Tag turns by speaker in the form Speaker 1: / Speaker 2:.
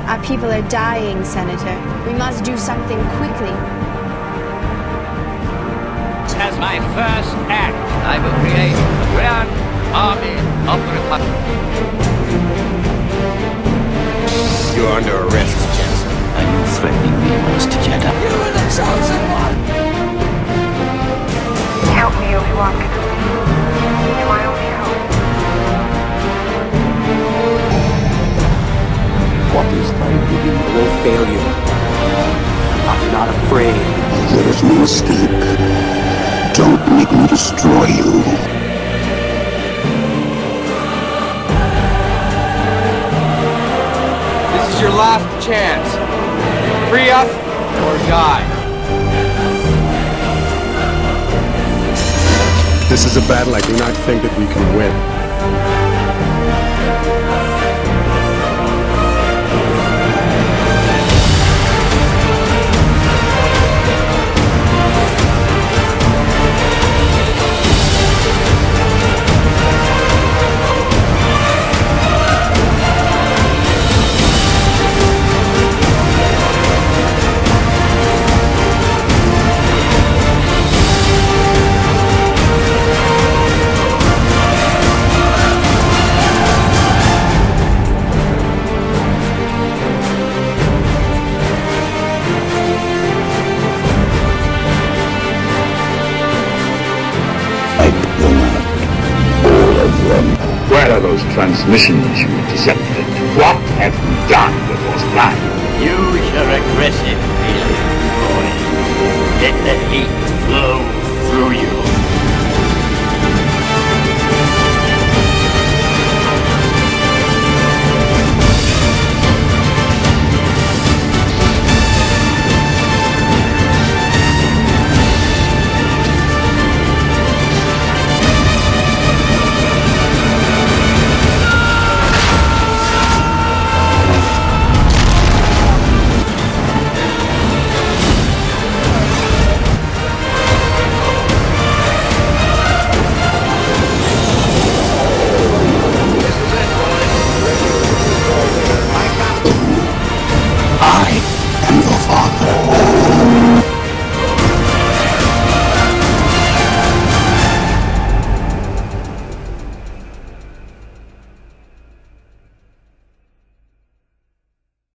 Speaker 1: Our people are dying, Senator. We must do something quickly.
Speaker 2: As my first act, I will create the Grand Army of the Republic.
Speaker 3: You're under arrest, Jensen.
Speaker 4: Are you threatening me, Master Jedi?
Speaker 2: You are the chosen one!
Speaker 5: Help me, Obi-Wan Kenobi. You're my only hope.
Speaker 4: What is my bidding?
Speaker 3: I won't fail you. I'm not afraid.
Speaker 6: There is no escape. Don't make me destroy you.
Speaker 3: This is your last chance. Free us or die.
Speaker 7: This is a battle I do not think that we can win.
Speaker 6: Where are those transmissions you intercepted? What have you done with those plans?
Speaker 2: Use your aggressive feelings, boy. Let the heat flow through you.